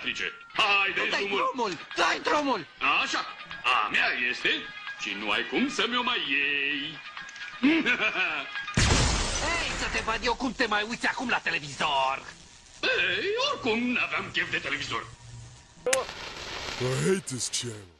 pediatrice. Haide-i Dai drumul! drumul! Dai drumul! Așa, a mea este și nu ai cum să mi-o mai iei. Ei, să te văd eu cum te mai uiți acum la televizor! Ei, oricum n-aveam chef de televizor. I hate this channel.